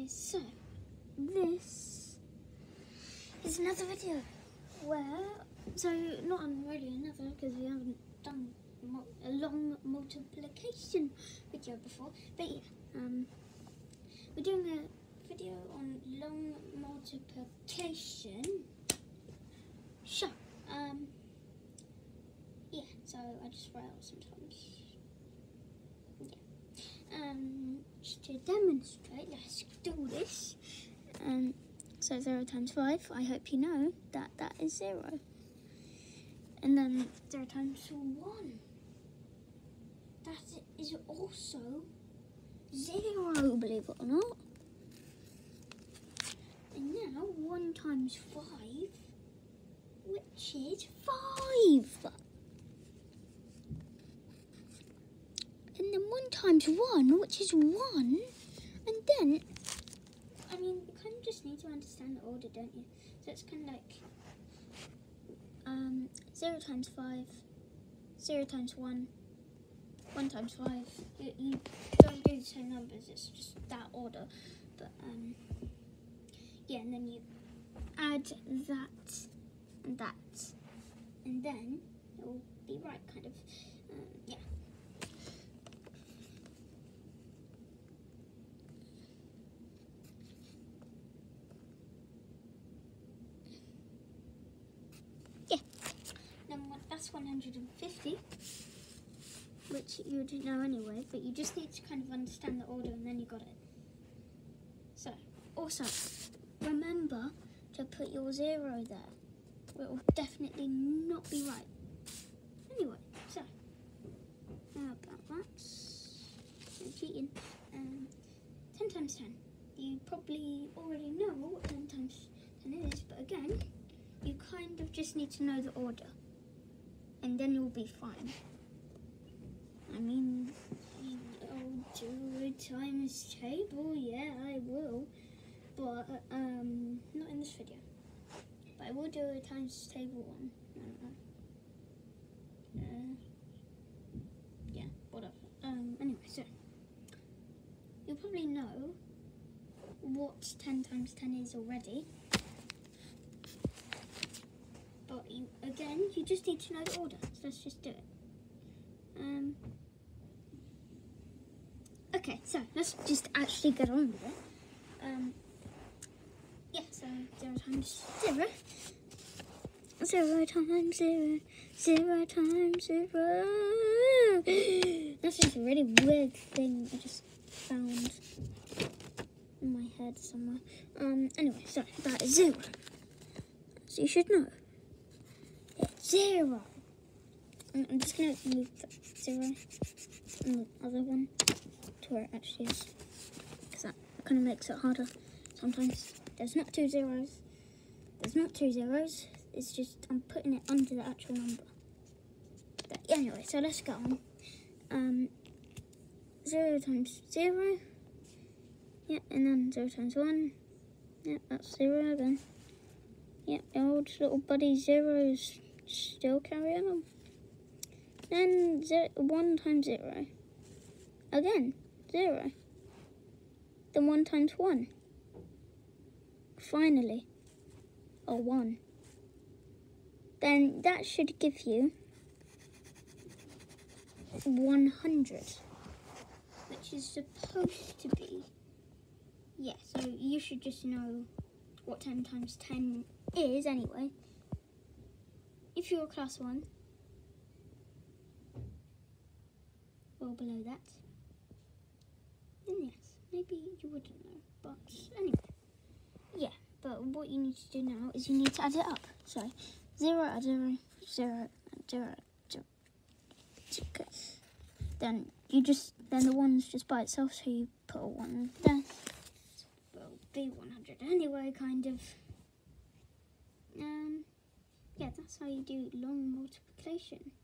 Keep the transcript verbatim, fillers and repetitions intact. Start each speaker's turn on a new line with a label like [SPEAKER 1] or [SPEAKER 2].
[SPEAKER 1] guys, so this is another video where, so not really another because we haven't done a long multiplication video before, but yeah, um, we're doing a video on long multiplication. So, um, yeah, so I just write out sometimes. Yeah. Um, just to demonstrate, let's do this. Um, so zero times five, I hope you know that that is zero. And then zero times one, that is also zero, believe it or not. And now one times five, which is five. And then one times one, which is one. And then, I mean, you kind of just need to understand the order, don't you? So it's kind of like um, zero times five, zero times one, one times five. You, you don't do the same numbers, it's just that order. But, um, yeah, and then you add that and that. And then it will be right, kind of. Um, yeah. That's one hundred fifty, which you didn't know anyway, but you just need to kind of understand the order and then you got it. So, also, remember to put your zero there. It will definitely not be right. Anyway, so, how about that? No cheating. Um, ten times ten. You probably already know what ten times ten is, but again, you kind of just need to know the order. And then you'll be fine. I mean, I'll do a times table, yeah, I will. But, um, not in this video. But I will do a times table one. Uh, yeah, whatever. Um, anyway, so, you'll probably know what ten times ten is already. But you, again, you just need to know the order, so let's just do it. Um, okay, so let's just actually get on with it. Um, yeah, so zero times zero. Zero times zero. Zero times zero. That's just a really weird thing I just found in my head somewhere. Um, anyway, so that is zero. So you should know. Zero. I'm just going to move the zero and the other one to where it actually is, because that kind of makes it harder sometimes. There's not two zeros. There's not two zeros. It's just I'm putting it under the actual number. But anyway, so let's go on. Um, zero times zero. Yeah, and then zero times one. Yeah, that's zero again. Yeah, the old little buddy zeros still carry on. And zero, one times zero. Again, zero. Then one times one. Finally, a one. Then that should give you one hundred, which is supposed to be, yeah, so you should just know what ten times ten is anyway. If you're class one, or below that, then yes, maybe you wouldn't know. But anyway, yeah, but what you need to do now is you need to add it up. So, zero add zero, zero add zero, zero. Okay. Then you just, then the one's just by itself, so you put a one there. So it will be one hundred anyway, kind of. Um. Yeah, that's how you do long multiplication.